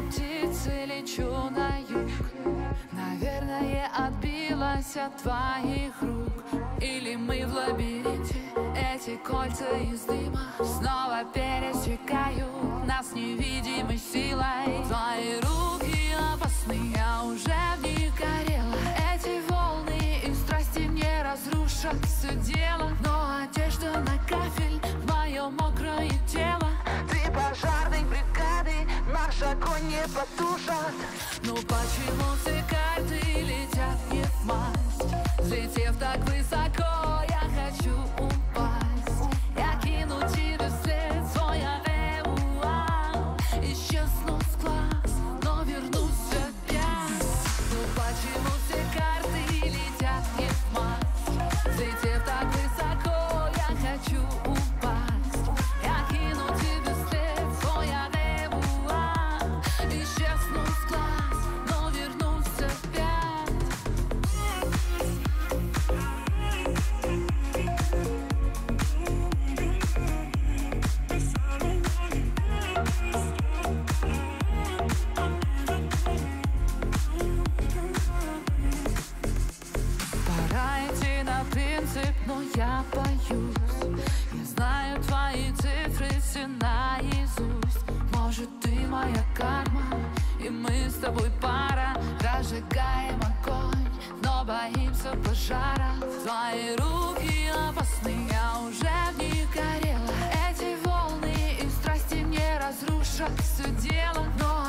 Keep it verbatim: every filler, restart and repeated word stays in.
птицей лечу на юг. Наверное, отбилась от твоих рук. Или мы в лабиринте, эти кольца из дыма снова пересекают нас невидимой силой. Твои руки опасны, я уже в них горела. Эти волны и страсти не разрушат все дело. Но одежда на кафель в мое мокрое тело. Ты пожарной бригады, наш огонь не потушат. Ну почему все карты летят не в масть? Взлетев так высоко, я хочу упасть. Я кину тебе вслед свой авеуа. Исчезну с глаз, но вернусь опять. Ну почему все карты летят не в масть? Взлетев так высоко, я хочу упасть. Я кину тебе вслед свой авеуа. Исчезну с глаз, но вернусь опять. Пора идти на принцип, но я боюсь. Я знаю твои цифры все наизусть. Может, ты моя карма, и мы с тобой пара. Разжигаем огонь, но боимся пожара. Твои руки опасны, я уже в них горела. Эти волны и страсти не разрушат все дело. Но